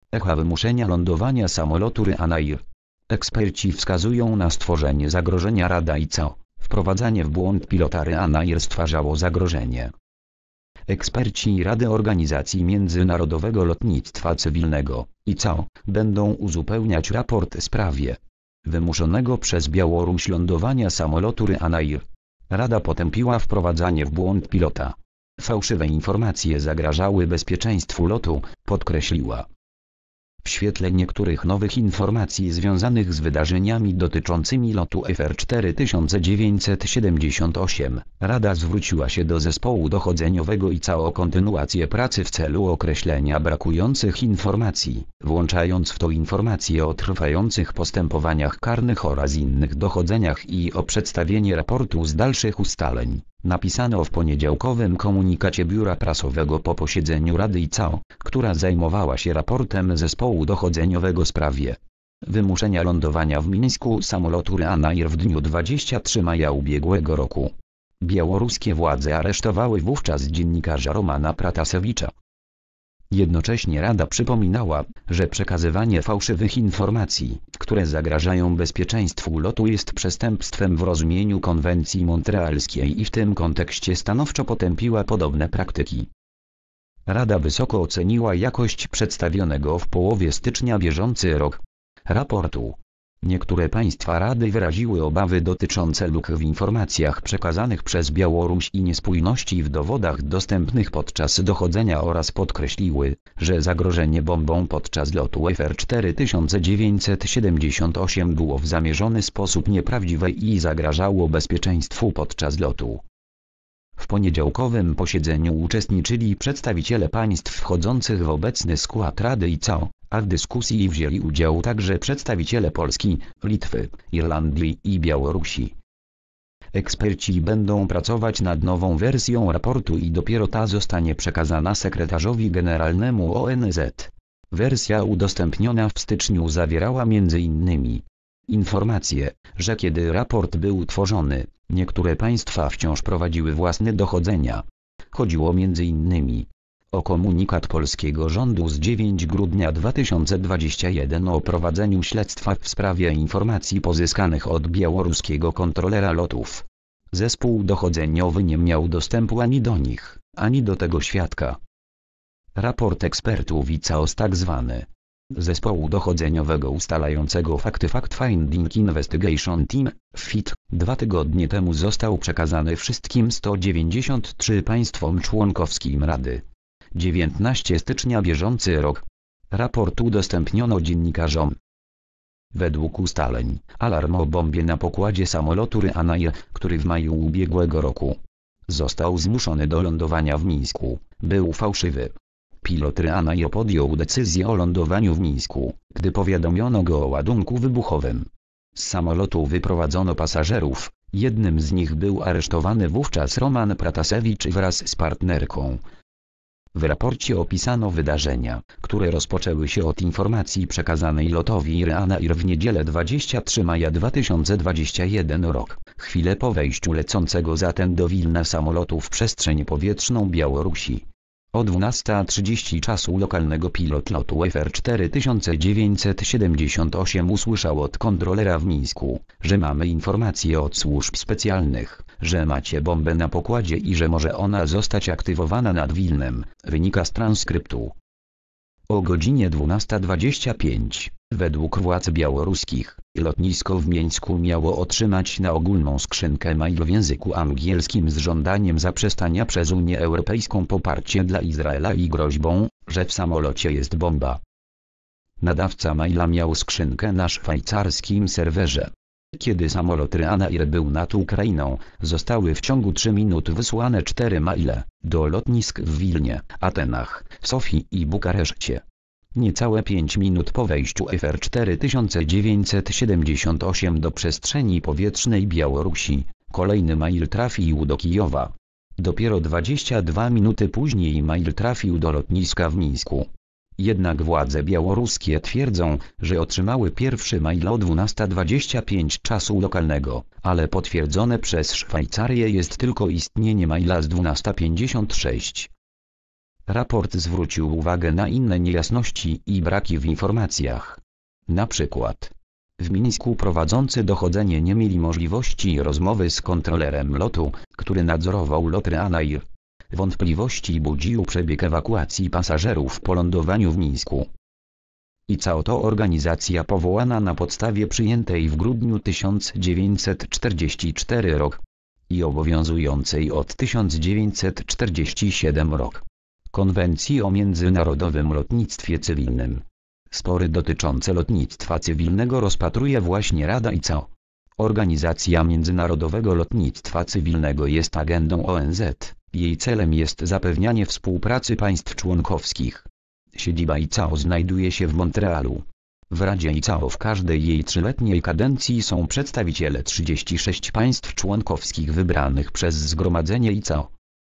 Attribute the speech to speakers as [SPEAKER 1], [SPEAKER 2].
[SPEAKER 1] Echa wymuszenia lądowania samolotu Ryanair. Eksperci wskazują na stworzenie zagrożenia. Rada ICAO. Wprowadzanie w błąd pilota Ryanair stwarzało zagrożenie. Eksperci Rady Organizacji Międzynarodowego Lotnictwa Cywilnego, ICAO, będą uzupełniać raport w sprawie wymuszonego przez Białoruś lądowania samolotu Ryanair. Rada potępiła wprowadzanie w błąd pilota. Fałszywe informacje zagrażały bezpieczeństwu lotu, podkreśliła. W świetle niektórych nowych informacji związanych z wydarzeniami dotyczącymi lotu FR 4978, Rada zwróciła się do zespołu dochodzeniowego ICAO o kontynuację pracy w celu określenia brakujących informacji, włączając w to informacje o trwających postępowaniach karnych oraz innych dochodzeniach i o przedstawienie raportu z dalszych ustaleń. Napisano w poniedziałkowym komunikacie biura prasowego po posiedzeniu Rady ICAO, która zajmowała się raportem zespołu dochodzeniowego w sprawie wymuszenia lądowania w Mińsku samolotu Ryanair w dniu 23 maja ubiegłego roku. Białoruskie władze aresztowały wówczas dziennikarza Romana Pratasewicza. Jednocześnie Rada przypominała, że przekazywanie fałszywych informacji, które zagrażają bezpieczeństwu lotu, jest przestępstwem w rozumieniu konwencji montrealskiej i w tym kontekście stanowczo potępiła podobne praktyki. Rada wysoko oceniła jakość przedstawionego w połowie stycznia bieżący rok raportu. Niektóre państwa Rady wyraziły obawy dotyczące luk w informacjach przekazanych przez Białoruś i niespójności w dowodach dostępnych podczas dochodzenia oraz podkreśliły, że zagrożenie bombą podczas lotu FR 4978 było w zamierzony sposób nieprawdziwe i zagrażało bezpieczeństwu podczas lotu. W poniedziałkowym posiedzeniu uczestniczyli przedstawiciele państw wchodzących w obecny skład Rady ICAO, a w dyskusji wzięli udział także przedstawiciele Polski, Litwy, Irlandii i Białorusi. Eksperci będą pracować nad nową wersją raportu i dopiero ta zostanie przekazana sekretarzowi generalnemu ONZ. Wersja udostępniona w styczniu zawierała m.in. informacje, że kiedy raport był tworzony, niektóre państwa wciąż prowadziły własne dochodzenia. Chodziło m.in. o komunikat polskiego rządu z 9 grudnia 2021 o prowadzeniu śledztwa w sprawie informacji pozyskanych od białoruskiego kontrolera lotów. Zespół dochodzeniowy nie miał dostępu ani do nich, ani do tego świadka. Raport ekspertów ICAO z tzw. Zespołu dochodzeniowego ustalającego fakty Fact Finding Investigation Team, FIT, 2 tygodnie temu został przekazany wszystkim 193 państwom członkowskim Rady. 19 stycznia bieżący rok. Raport udostępniono dziennikarzom. Według ustaleń, alarm o bombie na pokładzie samolotu Ryanair, który w maju ubiegłego roku został zmuszony do lądowania w Mińsku, był fałszywy. Pilot Ryanair podjął decyzję o lądowaniu w Mińsku, gdy powiadomiono go o ładunku wybuchowym. Z samolotu wyprowadzono pasażerów, jednym z nich był aresztowany wówczas Roman Pratasewicz wraz z partnerką. W raporcie opisano wydarzenia, które rozpoczęły się od informacji przekazanej lotowi Ryanair w niedzielę 23 maja 2021 rok, chwilę po wejściu lecącego zatem do Wilna samolotu w przestrzeń powietrzną Białorusi. O 12:30 czasu lokalnego pilot lotu FR 4978 usłyszał od kontrolera w Mińsku, że mamy informacje od służb specjalnych, że macie bombę na pokładzie i że może ona zostać aktywowana nad Wilnem, wynika z transkryptu. O godzinie 12:25, według władz białoruskich, lotnisko w Mińsku miało otrzymać na ogólną skrzynkę mail w języku angielskim z żądaniem zaprzestania przez Unię Europejską poparcie dla Izraela i groźbą, że w samolocie jest bomba. Nadawca maila miał skrzynkę na szwajcarskim serwerze. Kiedy samolot Ryanair był nad Ukrainą, zostały w ciągu 3 minut wysłane 4 maile do lotnisk w Wilnie, Atenach, Sofii i Bukareszcie. Niecałe 5 minut po wejściu FR 4978 do przestrzeni powietrznej Białorusi, kolejny mail trafił do Kijowa. Dopiero 22 minuty później mail trafił do lotniska w Mińsku. Jednak władze białoruskie twierdzą, że otrzymały pierwszy mail o 12:25 czasu lokalnego, ale potwierdzone przez Szwajcarię jest tylko istnienie maila z 12:56. Raport zwrócił uwagę na inne niejasności i braki w informacjach. Na przykład, w Mińsku prowadzący dochodzenie nie mieli możliwości rozmowy z kontrolerem lotu, który nadzorował lot Ryanair. Wątpliwości budził przebieg ewakuacji pasażerów po lądowaniu w Mińsku. ICAO to organizacja powołana na podstawie przyjętej w grudniu 1944 rok i obowiązującej od 1947 rok Konwencji o międzynarodowym lotnictwie cywilnym. Spory dotyczące lotnictwa cywilnego rozpatruje właśnie Rada ICAO. Organizacja Międzynarodowego Lotnictwa Cywilnego jest agendą ONZ. Jej celem jest zapewnianie współpracy państw członkowskich. Siedziba ICAO znajduje się w Montrealu. W Radzie ICAO w każdej jej trzyletniej kadencji są przedstawiciele 36 państw członkowskich wybranych przez Zgromadzenie ICAO.